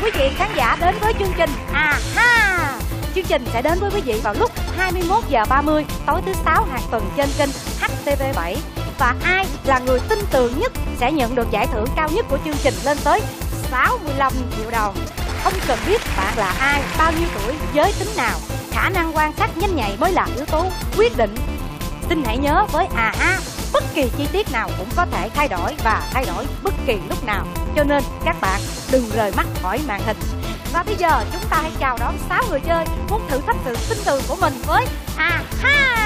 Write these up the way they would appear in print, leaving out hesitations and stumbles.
quý vị khán giả đến với chương trình AHA. Chương trình sẽ đến với quý vị vào lúc 21h30 tối thứ 6 hàng tuần trên kênh HTV7. Và ai là người tin tưởng nhất sẽ nhận được giải thưởng cao nhất của chương trình lên tới 65 triệu đồng. Không cần biết bạn là ai, bao nhiêu tuổi, giới tính nào, khả năng quan sát nhanh nhạy mới là yếu tố quyết định. Xin hãy nhớ với AHA, bất kỳ chi tiết nào cũng có thể thay đổi và thay đổi bất kỳ lúc nào. Cho nên các bạn đừng rời mắt khỏi màn hình. Và bây giờ chúng ta hãy chào đón 6 người chơi muốn thử thách sự tin tưởng của mình với AHA.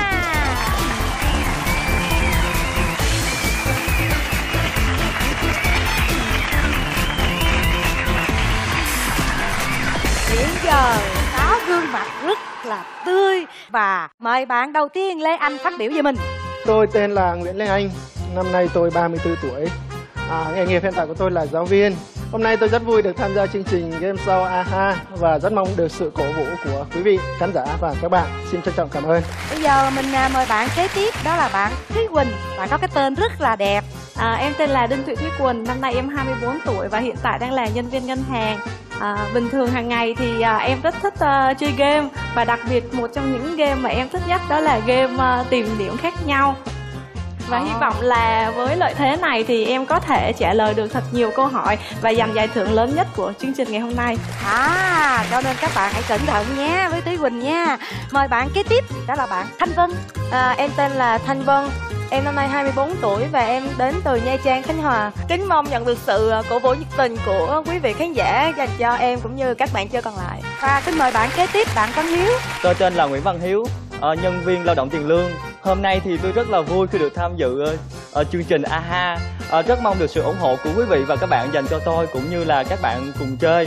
Hiện giờ 6 gương mặt rất là tươi. Và mời bạn đầu tiên Lê Anh phát biểu về mình. Tôi tên là Nguyễn Lê Anh, năm nay tôi 34 tuổi. Nghề nghiệp hiện tại của tôi là giáo viên. Hôm nay tôi rất vui được tham gia chương trình game show AHA và rất mong được sự cổ vũ của quý vị khán giả và các bạn. Xin trân trọng cảm ơn. Bây giờ mình mời bạn kế tiếp, đó là bạn Thúy Quỳnh. Bạn có cái tên rất là đẹp. Em tên là Đinh Thị Thúy Quỳnh, năm nay em 24 tuổi và hiện tại đang là nhân viên ngân hàng. Bình thường hàng ngày thì em rất thích chơi game, và đặc biệt một trong những game mà em thích nhất đó là game tìm điểm khác nhau. Và hy vọng là với lợi thế này thì em có thể trả lời được thật nhiều câu hỏi và giành giải thưởng lớn nhất của chương trình ngày hôm nay. Cho nên các bạn hãy cẩn thận nhé với Thúy Quỳnh nha. Mời bạn kế tiếp, đó là bạn Thanh Vân. Em tên là Thanh Vân. Em năm nay 24 tuổi và em đến từ Nha Trang, Khánh Hòa. Kính mong nhận được sự cổ vũ nhiệt tình của quý vị khán giả dành cho em cũng như các bạn chơi còn lại. Và xin mời bạn kế tiếp, bạn Văn Hiếu. Tôi tên là Nguyễn Văn Hiếu, nhân viên lao động tiền lương. Hôm nay thì tôi rất là vui khi được tham dự chương trình AHA. Rất mong được sự ủng hộ của quý vị và các bạn dành cho tôi cũng như là các bạn cùng chơi.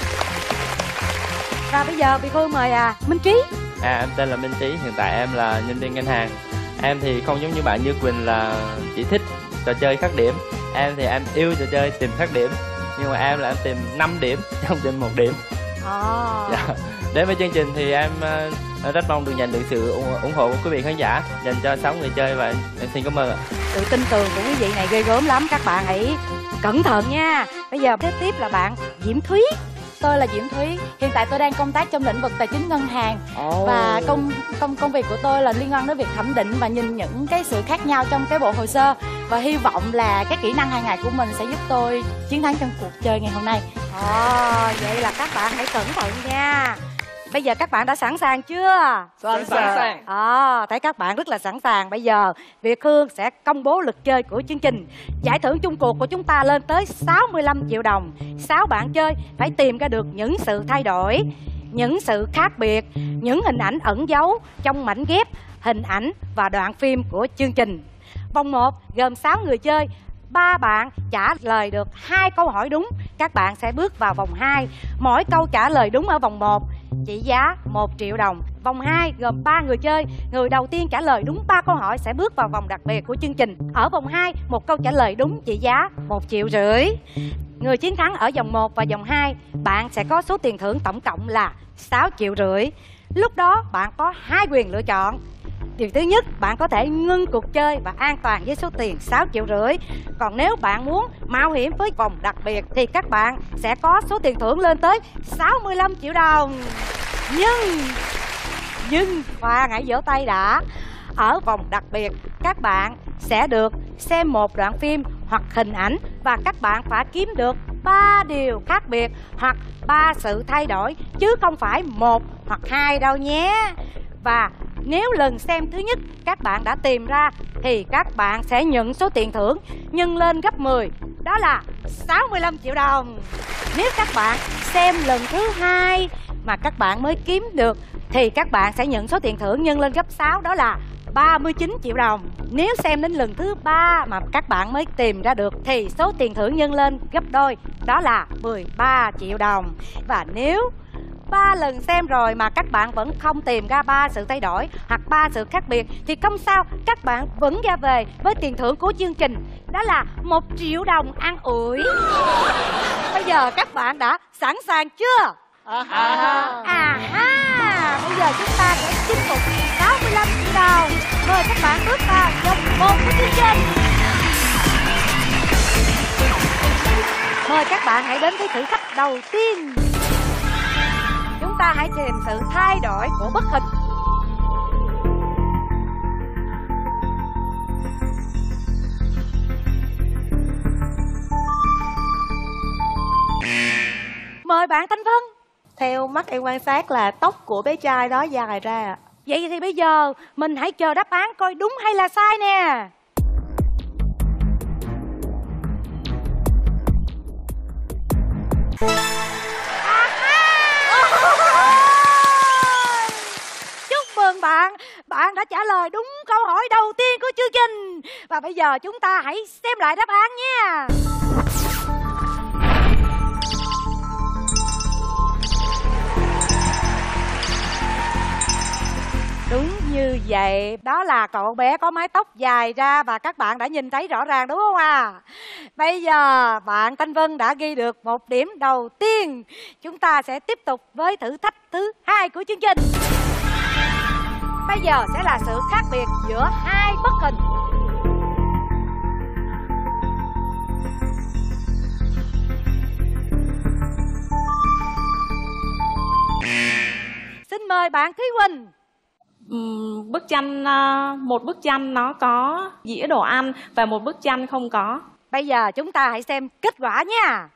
Và bây giờ Việt Hương mời Minh Trí. Em tên là Minh Trí, hiện tại em là nhân viên ngân hàng. Em thì không giống như bạn Như Quỳnh là chỉ thích trò chơi khắc điểm. Em thì em yêu trò chơi tìm khắc điểm, nhưng mà em là em tìm 5 điểm chứ không tìm 1 điểm. Đến với chương trình thì em rất mong được nhận được sự ủng hộ của quý vị khán giả dành cho 6 người chơi, và em xin cảm ơn ạ. Sự tin tưởng của quý vị này ghê gớm lắm, các bạn hãy cẩn thận nha. Bây giờ kế tiếp là bạn Diễm Thúy. Tôi là Diễm Thúy, hiện tại tôi đang công tác trong lĩnh vực tài chính ngân hàng. Và công việc của tôi là liên quan đến việc thẩm định và nhìn những cái sự khác nhau trong cái bộ hồ sơ. Và hy vọng là cái kỹ năng hàng ngày của mình sẽ giúp tôi chiến thắng trong cuộc chơi ngày hôm nay. Vậy là các bạn hãy cẩn thận nha. Bây giờ các bạn đã sẵn sàng chưa? Sẵn sàng. Thấy các bạn rất là sẵn sàng. Bây giờ Việt Hương sẽ công bố luật chơi của chương trình. Giải thưởng chung cuộc của chúng ta lên tới 65 triệu đồng. 6 bạn chơi phải tìm ra được những sự thay đổi, những sự khác biệt, những hình ảnh ẩn giấu trong mảnh ghép hình ảnh và đoạn phim của chương trình. Vòng 1 gồm 6 người chơi. 3 bạn trả lời được 2 câu hỏi đúng, các bạn sẽ bước vào vòng 2. Mỗi câu trả lời đúng ở vòng 1 trị giá 1 triệu đồng. Vòng 2 gồm 3 người chơi. Người đầu tiên trả lời đúng 3 câu hỏi sẽ bước vào vòng đặc biệt của chương trình. Ở vòng 2, một câu trả lời đúng trị giá 1,5 triệu. Người chiến thắng ở vòng 1 và vòng 2, bạn sẽ có số tiền thưởng tổng cộng là 6,5 triệu. Lúc đó bạn có 2 quyền lựa chọn. Điều thứ nhất, bạn có thể ngưng cuộc chơi và an toàn với số tiền 6,5 triệu. Còn nếu bạn muốn mạo hiểm với vòng đặc biệt thì các bạn sẽ có số tiền thưởng lên tới 65 triệu đồng. Nhưng khoan, hãy vỗ tay đã. Ở vòng đặc biệt, các bạn sẽ được xem một đoạn phim hoặc hình ảnh và các bạn phải kiếm được 3 điều khác biệt hoặc 3 sự thay đổi, chứ không phải 1 hoặc 2 đâu nhé. Và nếu lần xem thứ nhất các bạn đã tìm ra thì các bạn sẽ nhận số tiền thưởng nhân lên gấp 10, đó là 65 triệu đồng. Nếu các bạn xem lần thứ 2 mà các bạn mới kiếm được thì các bạn sẽ nhận số tiền thưởng nhân lên gấp 6, đó là 39 triệu đồng. Nếu xem đến lần thứ 3 mà các bạn mới tìm ra được thì số tiền thưởng nhân lên gấp đôi, đó là 13 triệu đồng. Và nếu 3 lần xem rồi mà các bạn vẫn không tìm ra 3 sự thay đổi hoặc 3 sự khác biệt thì không sao, các bạn vẫn ra về với tiền thưởng của chương trình, đó là 1 triệu đồng an ủi. Bây giờ các bạn đã sẵn sàng chưa? Bây giờ chúng ta sẽ chinh phục 65 triệu đồng. Mời các bạn bước vào vòng 1 của chương trình. Mời các bạn hãy đến với thử thách đầu tiên. Chúng ta hãy tìm sự thay đổi của bức hình. Mời bạn Thanh Vân. Theo mắt em quan sát là tóc của bé trai đó dài ra ạ. Vậy thì bây giờ mình hãy chờ đáp án coi đúng hay là sai nè. Chúc mừng bạn, bạn đã trả lời đúng câu hỏi đầu tiên của chương trình. Và bây giờ chúng ta hãy xem lại đáp án nha. Đúng như vậy, đó là cậu bé có mái tóc dài ra và các bạn đã nhìn thấy rõ ràng đúng không à? Bây giờ bạn Thanh Vân đã ghi được 1 điểm đầu tiên. Chúng ta sẽ tiếp tục với thử thách thứ 2 của chương trình. Bây giờ sẽ là sự khác biệt giữa 2 bức hình. Xin mời bạn Thúy Quỳnh. Bức tranh, một bức tranh nó có dĩa đồ ăn và một bức tranh không có. Bây giờ chúng ta hãy xem kết quả nha.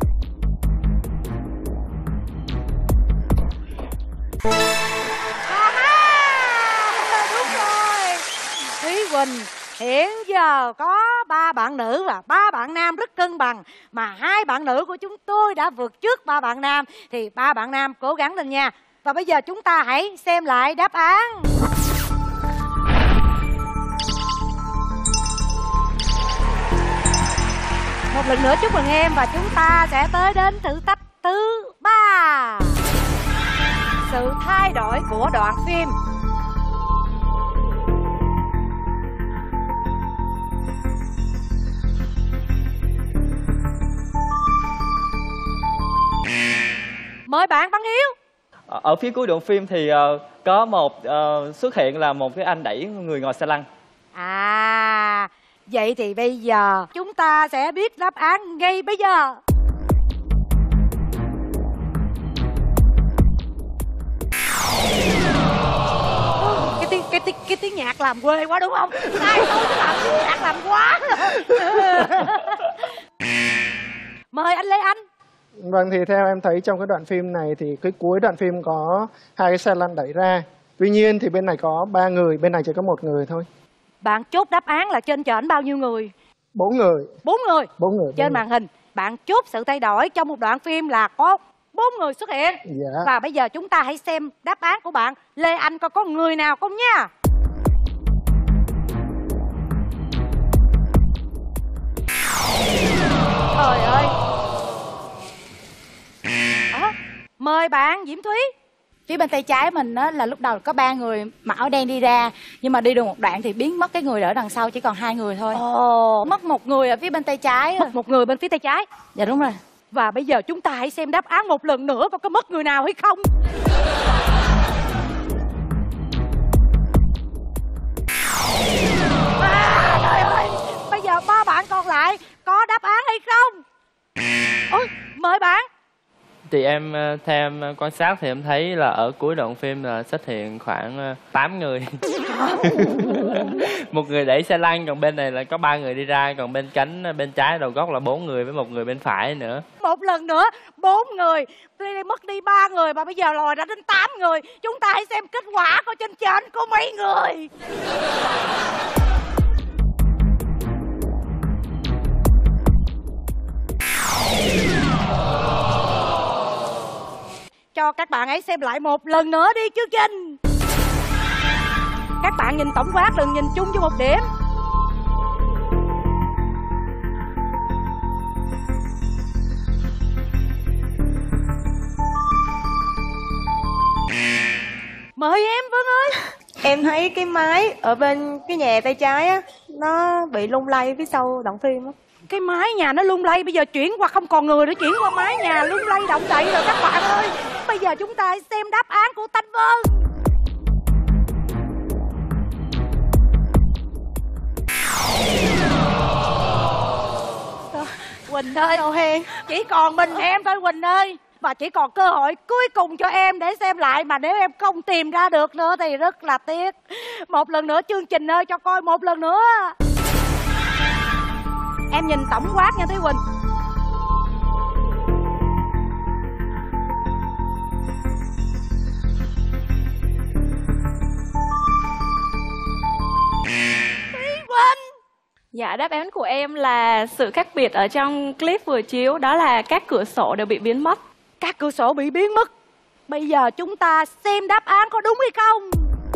Đúng rồi. Thúy Quỳnh, hiện giờ có 3 bạn nữ và 3 bạn nam rất cân bằng. Mà 2 bạn nữ của chúng tôi đã vượt trước 3 bạn nam. Thì 3 bạn nam cố gắng lên nha. Và bây giờ chúng ta hãy xem lại đáp án. Một lần nữa chúc mừng em và chúng ta sẽ tới đến thử thách thứ 3. Sự thay đổi của đoạn phim. Mời bạn Văn Hiếu. Ở phía cuối đoạn phim thì có một xuất hiện là một cái anh đẩy người ngồi xe lăn. À, vậy thì bây giờ chúng ta sẽ biết đáp án ngay bây giờ. Cái tiếng nhạc làm quê quá đúng không? Ai tôi làm tiếng nhạc làm quá. Mời anh Lê Anh. Vâng, thì theo em thấy trong cái đoạn phim này thì cái cuối đoạn phim có 2 cái xe lăn đẩy ra. Tuy nhiên thì bên này có 3 người, bên này chỉ có 1 người thôi. Bạn chốt đáp án là trên trển bao nhiêu người? 4 người. 4 người. 4 người. Trên màn hình, bạn chốt sự thay đổi trong một đoạn phim là có 4 người xuất hiện. Dạ. Và bây giờ chúng ta hãy xem đáp án của bạn Lê Anh coi có người nào không nha. Trời ơi. Mời bạn Diễm Thúy. Phía bên tay trái mình á là lúc đầu có 3 người mặc áo đen đi ra, nhưng mà đi được một đoạn thì biến mất cái người ở đằng sau, chỉ còn 2 người thôi. Mất 1 người ở phía bên tay trái. Mất 1 người bên phía tay trái. Dạ đúng rồi. Và bây giờ chúng ta hãy xem đáp án một lần nữa coi có mất người nào hay không. Trời ơi, bây giờ 3 bạn còn lại có đáp án hay không? Mời bạn. Thì em theo em quan sát thì em thấy là ở cuối đoạn phim là xuất hiện khoảng 8 người. 1 người đẩy xe lăn, còn bên này là có 3 người đi ra, còn bên cánh bên trái đầu góc là 4 người với 1 người bên phải nữa. Một lần nữa 4 người, mất đi 3 người mà bây giờ lòi ra đến 8 người. Chúng ta hãy xem kết quả coi trên trển có mấy người. Cho các bạn ấy xem lại một lần nữa đi chương trình. Các bạn nhìn tổng quát, đừng nhìn chung cho một điểm. Mời em Vân ơi. Em thấy cái máy ở bên cái nhà tay trái á, nó bị lung lay phía sau đoạn phim á. Cái mái nhà nó lung lay, bây giờ chuyển qua không còn người nữa, chuyển qua mái nhà lung lay động đậy rồi các bạn ơi. Bây giờ chúng ta hãy xem đáp án của Thanh Vân. Quỳnh ơi. Đâu hen. Chỉ còn mình em thôi Quỳnh ơi. Và chỉ còn cơ hội cuối cùng cho em để xem lại. Mà nếu em không tìm ra được nữa thì rất là tiếc. Một lần nữa chương trình ơi, cho coi một lần nữa. Em nhìn tổng quát nha Thúy Quỳnh. Dạ, đáp án của em là sự khác biệt ở trong clip vừa chiếu, đó là các cửa sổ đều bị biến mất. Các cửa sổ bị biến mất. Bây giờ chúng ta xem đáp án có đúng hay không.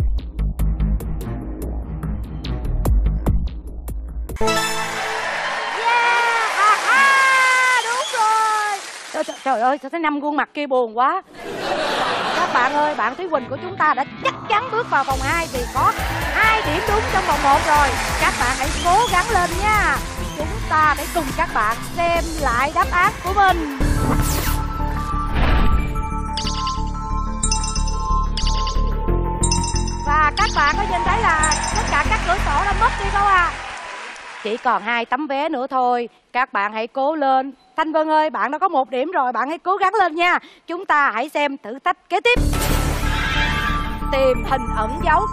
Yeah, đúng rồi. Trời ơi, sao thấy 5 gương mặt kia buồn quá. Các bạn ơi, bạn Thúy Quỳnh của chúng ta đã chắc chắn bước vào vòng 2 vì có 2 điểm đúng trong vòng 1 rồi. Các bạn hãy cố gắng lên nha. Chúng ta hãy cùng các bạn xem lại đáp án của mình. Và các bạn có nhìn thấy là tất cả các cửa sổ đã mất đi không ạ? Chỉ còn 2 tấm vé nữa thôi. Các bạn hãy cố lên. Thanh Vân ơi, bạn đã có 1 điểm rồi. Bạn hãy cố gắng lên nha. Chúng ta hãy xem thử thách kế tiếp. Tìm hình ẩn dấu.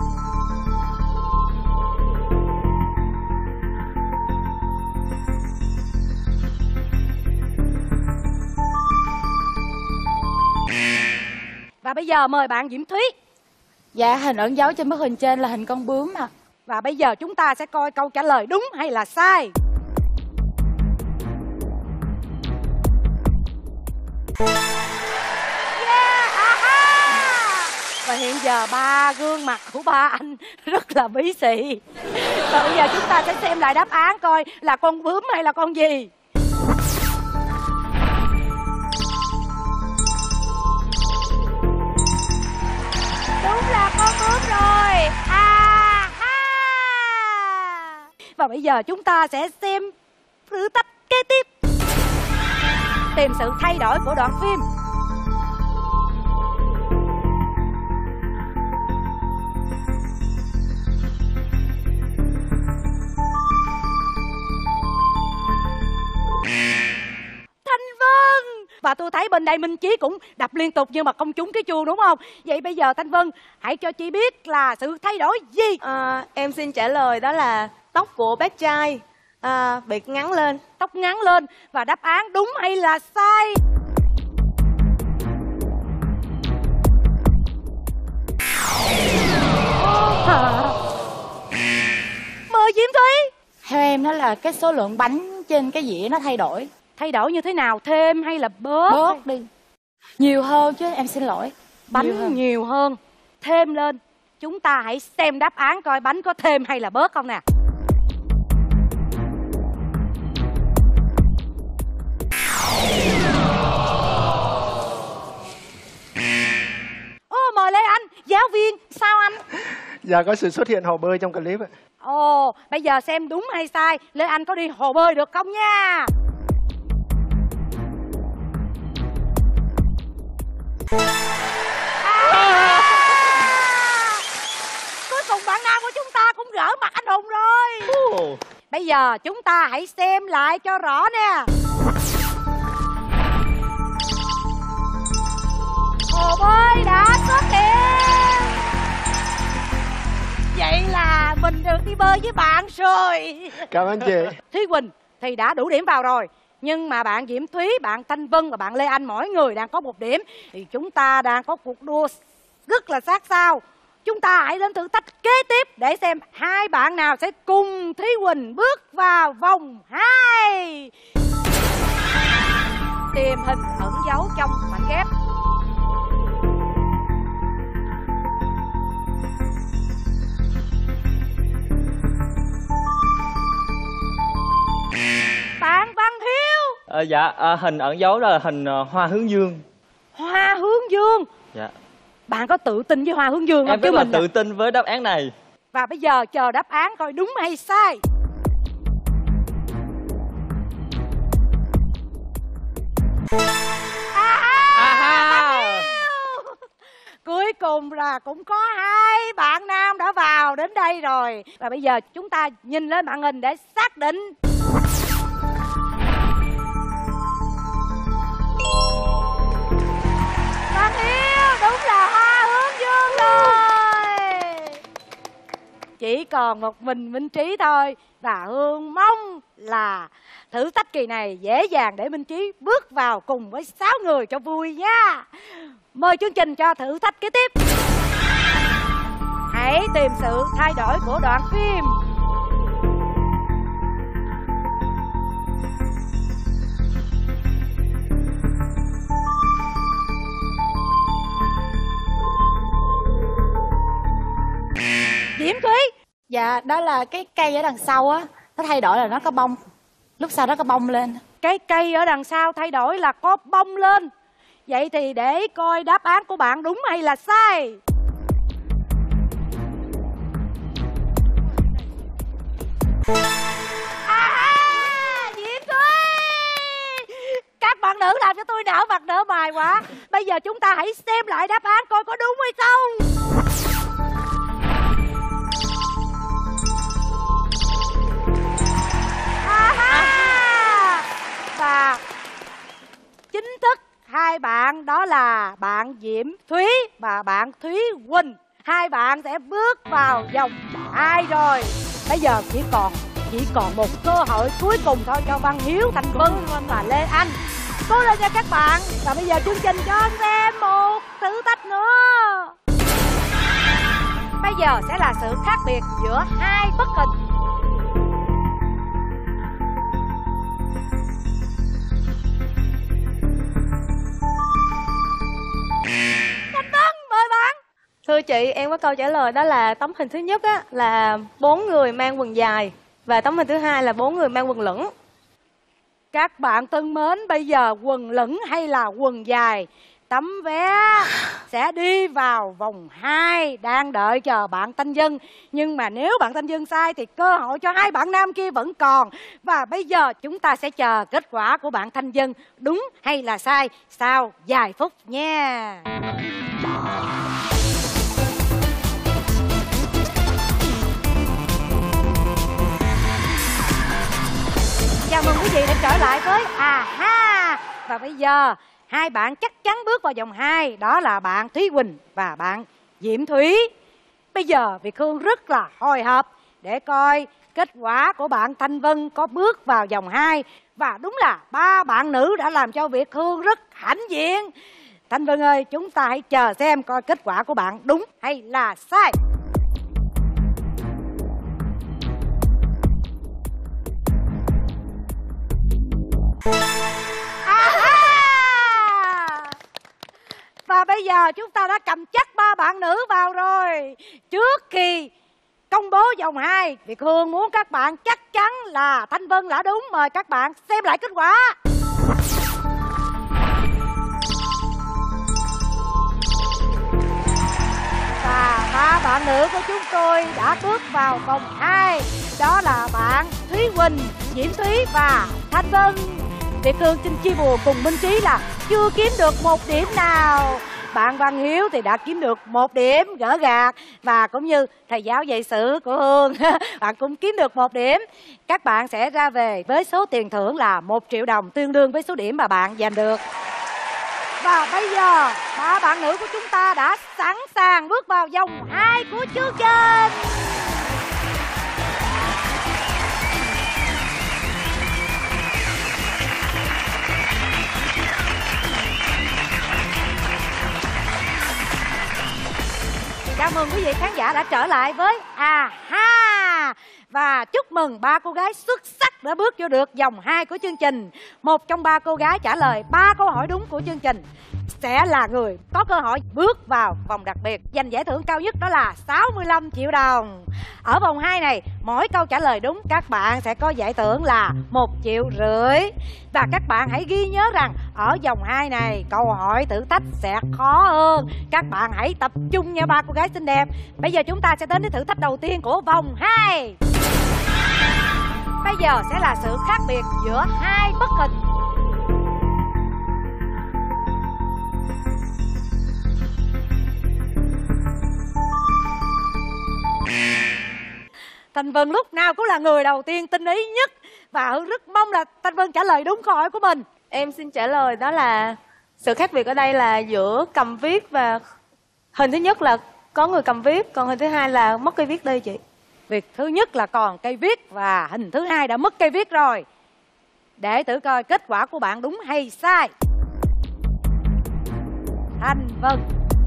Và bây giờ mời bạn Diễm Thúy. Dạ, hình ẩn dấu trên bức hình trên là hình con bướm ạ. Và bây giờ chúng ta sẽ coi câu trả lời đúng hay là sai. Yeah, và hiện giờ 3 gương mặt của ba anh rất là bí xị. Và bây giờ chúng ta sẽ xem lại đáp án coi là con bướm hay là con gì. Đúng là con bướm rồi. Và bây giờ chúng ta sẽ xem thử thách kế tiếp. Tìm sự thay đổi của đoạn phim. Thanh Vân. Và tôi thấy bên đây Minh Chí cũng đập liên tục nhưng mà không trúng cái chuông đúng không? Vậy bây giờ Thanh Vân hãy cho chị biết là sự thay đổi gì? Em xin trả lời đó là tóc của bác trai bị ngắn lên. Tóc ngắn lên. Và đáp án đúng hay là sai? Mời Diễm Thúy. Theo em đó là cái số lượng bánh trên cái dĩa nó thay đổi. Thay đổi như thế nào? Thêm hay là bớt? Bớt đi. Nhiều hơn chứ, em xin lỗi. Bánh nhiều hơn. Thêm lên. Chúng ta hãy xem đáp án coi bánh có thêm hay là bớt không nè. Mời Lê Anh, giáo viên. Sao anh? Dạ, có sự xuất hiện hồ bơi trong clip ạ. Bây giờ xem đúng hay sai. Lê Anh có đi hồ bơi được không nha? Cuối cùng bạn nam của chúng ta cũng gỡ mặt anh Hùng rồi. Bây giờ chúng ta hãy xem lại cho rõ nè. Hồ bơi đã xuất hiện. Vậy là mình được đi bơi với bạn rồi. Cảm ơn chị. Thúy Quỳnh thì đã đủ điểm vào rồi. Nhưng mà bạn Diễm Thúy, bạn Thanh Vân và bạn Lê Anh mỗi người đang có 1 điểm. Thì chúng ta đang có cuộc đua rất là sát sao. Chúng ta hãy đến thử thách kế tiếp để xem hai bạn nào sẽ cùng Thúy Quỳnh bước vào vòng 2. Tìm hình ẩn dấu trong mảnh ghép. Bạn Văn Hiếu. Hình ẩn dấu là hình hoa hướng dương. Hoa hướng dương. Dạ. Bạn có tự tin với hoa hướng dương không? Em rất là tự tin với đáp án này. Và bây giờ chờ đáp án coi đúng hay sai. Cuối cùng là cũng có 2 bạn nam đã vào đến đây rồi. Và bây giờ chúng ta nhìn lên màn hình để xác định. chỉ còn một mình Minh Trí thôi. Và Hương mong là thử thách kỳ này dễ dàng để Minh Trí bước vào cùng với 6 người cho vui nha. Mời chương trình cho thử thách kế tiếp. Hãy tìm sự thay đổi của đoạn phim. Diễm Thúy. Dạ, đó là cái cây ở đằng sau á, nó thay đổi là nó có bông, lúc sau nó có bông lên. Cái cây ở đằng sau thay đổi là có bông lên. Vậy thì để coi đáp án của bạn đúng hay là sai. Diễm Thúy, các bạn nữ làm cho tôi đỡ mặt đỡ bài quá. Bây giờ chúng ta hãy xem lại đáp án coi có đúng hay không. Và chính thức hai bạn đó là bạn Diễm Thúy và bạn Thúy Quỳnh. Hai bạn sẽ bước vào vòng 2 rồi. Bây giờ chỉ còn một cơ hội cuối cùng thôi cho Văn Hiếu, Thanh Vân và Lê Anh. Cố lên nha các bạn. Và bây giờ chương trình cho xem một thử thách nữa. Bây giờ sẽ là sự khác biệt giữa hai bức hình. Thanh Vân, mời bạn. Thưa chị, em có câu trả lời đó là tấm hình thứ nhất á là 4 người mang quần dài và tấm hình thứ hai là 4 người mang quần lửng. Các bạn thân mến, bây giờ quần lửng hay là quần dài? Tấm vé sẽ đi vào vòng 2 đang đợi chờ bạn Thanh Vân. Nhưng mà nếu bạn Thanh Vân sai thì cơ hội cho hai bạn nam kia vẫn còn. Và bây giờ chúng ta sẽ chờ kết quả của bạn Thanh Vân đúng hay là sai sau vài phút nha. Chào mừng quý vị đã trở lại với AHA. Và bây giờ hai bạn chắc chắn bước vào vòng 2. Đó là bạn Thúy Quỳnh và bạn Diễm Thúy. Bây giờ Việt Hương rất là hồi hộp để coi kết quả của bạn Thanh Vân có bước vào vòng 2. Và đúng là 3 bạn nữ đã làm cho Việt Hương rất hãnh diện. Thanh Vân ơi, chúng ta hãy chờ xem coi kết quả của bạn đúng hay là sai. Và bây giờ chúng ta đã cầm chắc 3 bạn nữ vào rồi. Trước khi công bố vòng 2, Việt Hương muốn các bạn chắc chắn là Thanh Vân đã đúng. Mời các bạn xem lại kết quả. Và 3 bạn nữ của chúng tôi đã bước vào vòng 2. Đó là bạn Thúy Quỳnh, Diễm Thúy và Thanh Vân. Việt Hương xin chia buồn cùng Minh Trí là chưa kiếm được một điểm nào. Bạn Văn Hiếu thì đã kiếm được 1 điểm gỡ gạc. Và cũng như thầy giáo dạy sử của Hương, bạn cũng kiếm được 1 điểm. Các bạn sẽ ra về với số tiền thưởng là 1 triệu đồng, tương đương với số điểm mà bạn giành được. Và bây giờ 3 bạn nữ của chúng ta đã sẵn sàng bước vào vòng 2 của chương trình. Chào mừng quý vị khán giả đã trở lại với AHA. Và chúc mừng 3 cô gái xuất sắc đã bước vô được vòng 2 của chương trình. Một trong 3 cô gái trả lời 3 câu hỏi đúng của chương trình sẽ là người có cơ hội bước vào vòng đặc biệt, giành giải thưởng cao nhất đó là 65 triệu đồng. Ở vòng 2 này, mỗi câu trả lời đúng các bạn sẽ có giải thưởng là 1,5 triệu. Và các bạn hãy ghi nhớ rằng ở vòng 2 này câu hỏi thử thách sẽ khó hơn. Các bạn hãy tập trung nha 3 cô gái xinh đẹp. Bây giờ chúng ta sẽ đến với thử thách đầu tiên của vòng 2. Bây giờ sẽ là sự khác biệt giữa hai bức hình. Thanh Vân lúc nào cũng là người đầu tiên tinh ý nhất. Và Hương rất mong là Thanh Vân trả lời đúng câu hỏi của mình. Em xin trả lời đó là sự khác biệt ở đây là giữa cầm viết và hình thứ nhất là có người cầm viết, còn hình thứ hai là mất cây viết đi chị. Việc thứ nhất là còn cây viết và hình thứ hai đã mất cây viết rồi. Để thử coi kết quả của bạn đúng hay sai. Thanh Vân.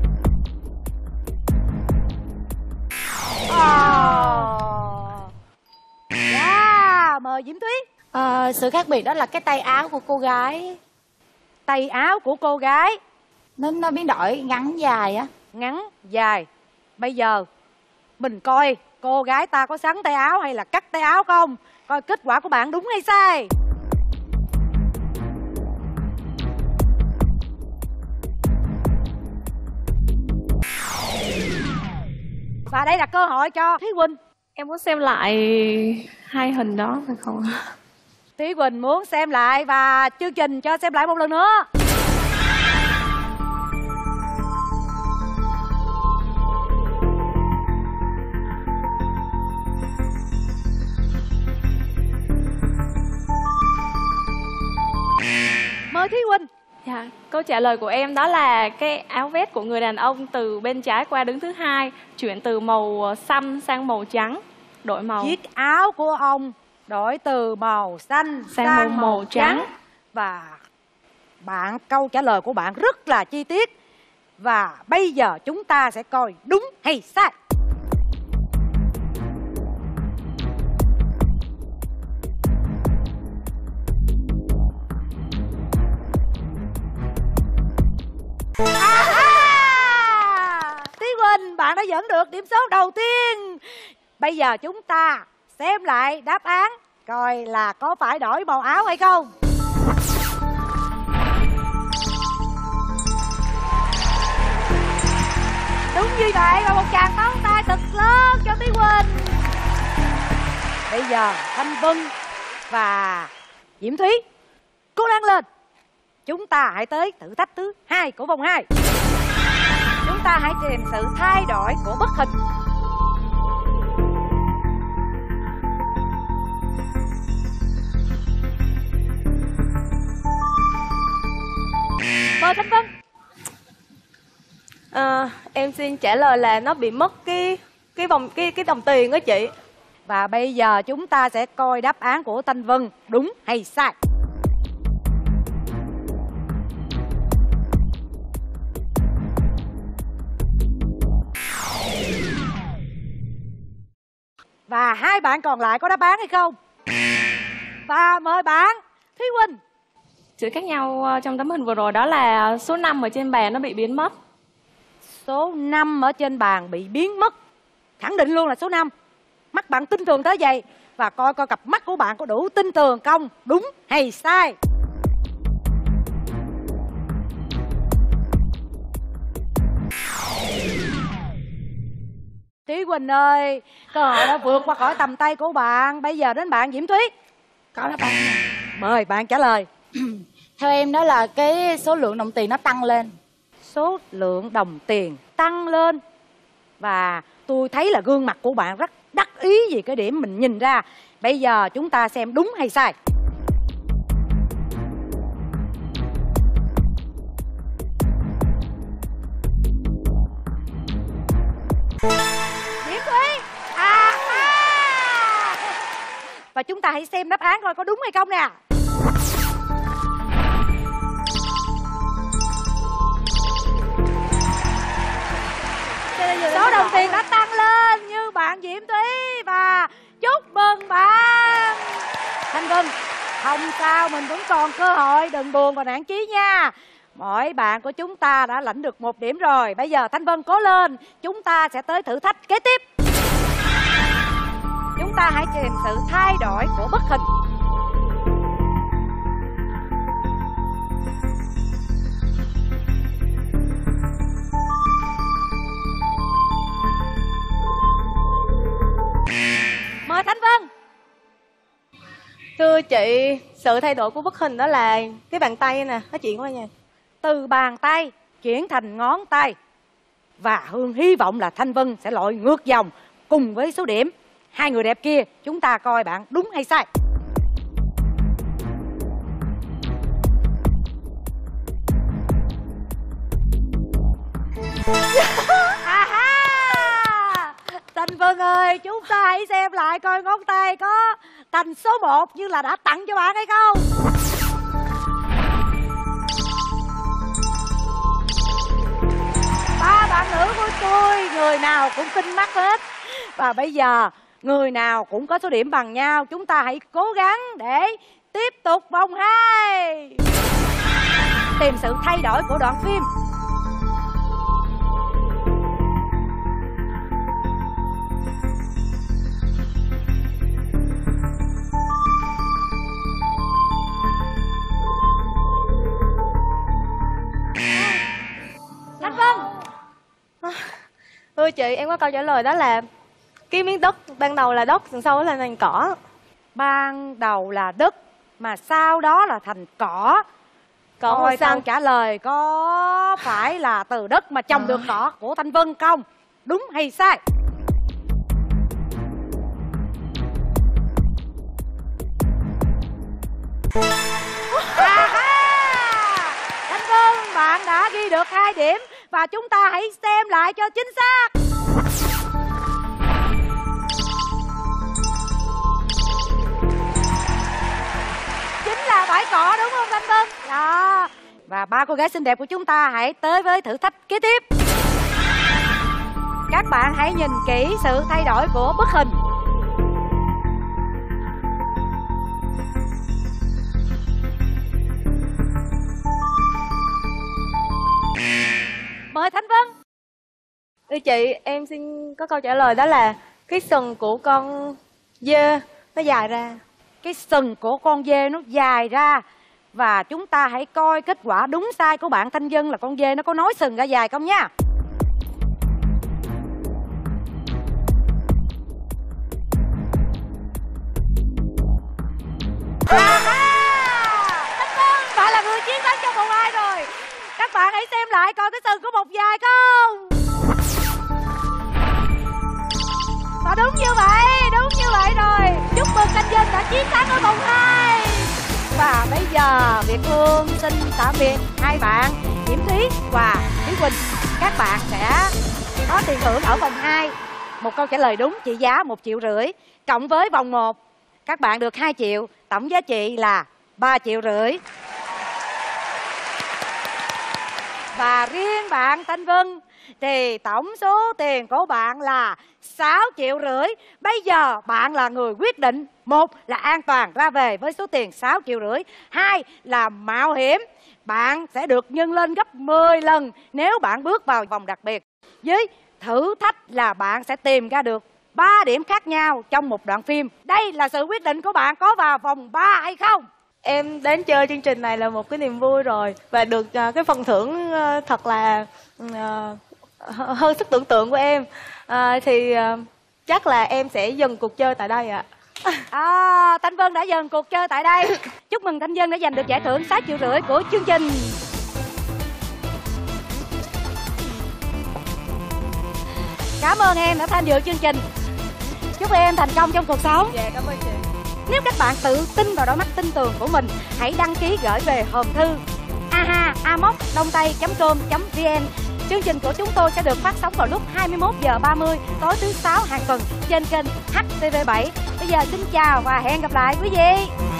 Mời Diễm Thúy. Sự khác biệt đó là cái tay áo của cô gái. Tay áo của cô gái Nó biến đổi ngắn dài á. ngắn dài. Bây giờ mình coi cô gái ta có sắn tay áo hay là cắt tay áo không. Coi kết quả của bạn đúng hay sai. Và đây là cơ hội cho Thúy Quỳnh. Em muốn xem lại hai hình đó phải không? Thúy Quỳnh muốn xem lại và chương trình cho xem lại một lần nữa. Mời Thúy Quỳnh. Dạ, câu trả lời của em đó là cái áo vest của người đàn ông từ bên trái qua đứng thứ hai, chuyển từ màu xanh sang màu trắng, đổi màu. Chiếc áo của ông đổi từ màu xanh sang màu trắng. Và câu trả lời của bạn rất là chi tiết. Và bây giờ chúng ta sẽ coi đúng hay sai. Thúy Quỳnh, bạn đã dẫn được điểm số đầu tiên. Bây giờ chúng ta xem lại đáp án, coi là có phải đổi màu áo hay không. Đúng như vậy, và một tràng pháo tay thật lớn cho Thúy Quỳnh. Bây giờ Thanh Vân và Diễm Thúy cố gắng lên. Chúng ta hãy tới thử thách thứ 2 của vòng 2. Chúng ta hãy tìm sự thay đổi của bức hình. Mời Thanh Vân. Em xin trả lời là nó bị mất cái đồng tiền đó chị. Và bây giờ chúng ta sẽ coi đáp án của Thanh Vân đúng hay sai. Và hai bạn còn lại có đáp án hay không? Và mời bạn Thúy Quỳnh. Sự khác nhau trong tấm hình vừa rồi đó là số 5 ở trên bàn nó bị biến mất. Số 5 ở trên bàn bị biến mất. Khẳng định luôn là số 5. Mắt bạn tin tưởng tới vậy. Và coi cặp mắt của bạn có đủ tin tưởng không? Đúng hay sai? Thúy Quỳnh ơi, cơ hội đã vượt qua khỏi tầm tay của bạn. Bây giờ đến bạn Diễm Thúy. Có đáp án. Mời bạn trả lời. Theo em đó là cái số lượng đồng tiền nó tăng lên. Số lượng đồng tiền tăng lên. Và tôi thấy là gương mặt của bạn rất đắc ý vì cái điểm mình nhìn ra. Bây giờ chúng ta xem đúng hay sai. Diễm Thúy. Và chúng ta hãy xem đáp án coi có đúng hay không nè. Số đồng tiền đã tăng lên như bạn Diễm Thúy. Và chúc mừng bạn Thanh Vân. Không sao, mình vẫn còn cơ hội. Đừng buồn và nản chí nha. Mỗi bạn của chúng ta đã lãnh được 1 điểm rồi. Bây giờ Thanh Vân cố lên. Chúng ta sẽ tới thử thách kế tiếp. Chúng ta hãy tìm sự thay đổi của bức hình. Mời Thanh Vân. Thưa chị, sự thay đổi của bức hình đó là cái bàn tay nè, nó chuyển qua nha. Từ bàn tay chuyển thành ngón tay. Và Hương hy vọng là Thanh Vân sẽ lội ngược dòng cùng với số điểm. Hai người đẹp kia, chúng ta coi bạn đúng hay sai. Thanh Vân ơi, chúng ta hãy xem lại coi ngón tay có thành số 1 như là đã tặng cho bạn hay không. Ba bạn nữ của tôi, người nào cũng tinh mắt hết. Và bây giờ, người nào cũng có số điểm bằng nhau. Chúng ta hãy cố gắng để tiếp tục vòng 2. Tìm sự thay đổi của đoạn phim. Thanh Vân. Thưa chị, em có câu trả lời đó là cái miếng đất ban đầu là đất, sau đó là thành cỏ. Ban đầu là đất mà sau đó là thành cỏ. Cỏ màu Câu xanh. trả lời có phải là từ đất mà trồng được cỏ của Thanh Vân không? Đúng hay sai? Thanh Vân, bạn đã ghi được 2 điểm. Và chúng ta hãy xem lại cho chính xác. Chính là bãi cỏ đúng không Thanh Vân? Đó. Và ba cô gái xinh đẹp của chúng ta hãy tới với thử thách kế tiếp. Các bạn hãy nhìn kỹ sự thay đổi của bức hình. Mời Thanh Vân. Thưa chị, em xin có câu trả lời đó là cái sừng của con dê nó dài ra. Cái sừng của con dê nó dài ra. Và chúng ta hãy coi kết quả đúng sai của bạn Thanh Vân là con dê nó có nói sừng ra dài không nha. Thanh Vân, bạn là người chiến thắng trong vòng 2 rồi. Các bạn hãy xem lại coi cái sừng có một dài không. Và đúng như vậy rồi. Chúc mừng Thanh Vân đã chiến thắng ở vòng 2. Và bây giờ Việt Hương xin tạm biệt hai bạn Diễm Thúy và Thúy Quỳnh. Các bạn sẽ có tiền thưởng ở vòng 2. Một câu trả lời đúng trị giá 1,5 triệu. Cộng với vòng 1, các bạn được 2 triệu. Tổng giá trị là 3,5 triệu. Và riêng bạn Thanh Vân thì tổng số tiền của bạn là 6,5 triệu. Bây giờ bạn là người quyết định. 1 là an toàn ra về với số tiền 6,5 triệu. 2 là mạo hiểm. Bạn sẽ được nhân lên gấp 10 lần nếu bạn bước vào vòng đặc biệt. Với thử thách là bạn sẽ tìm ra được 3 điểm khác nhau trong một đoạn phim. Đây là sự quyết định của bạn có vào vòng 3 hay không? Em đến chơi chương trình này là một cái niềm vui rồi. Và được cái phần thưởng thật là hơn sức tưởng tượng của em. Chắc là em sẽ dừng cuộc chơi tại đây ạ. Thanh Vân đã dừng cuộc chơi tại đây. Chúc mừng Thanh Vân đã giành được giải thưởng 6,5 triệu của chương trình. Cảm ơn em đã tham dự chương trình. Chúc em thành công trong cuộc sống. Dạ, cảm ơn chị. Nếu các bạn tự tin vào đôi mắt tinh tường của mình, hãy đăng ký gửi về hòm thư aha@dongtay.com.vn. Chương trình của chúng tôi sẽ được phát sóng vào lúc 21h30 tối thứ 6 hàng tuần trên kênh HTV7. Bây giờ xin chào và hẹn gặp lại quý vị.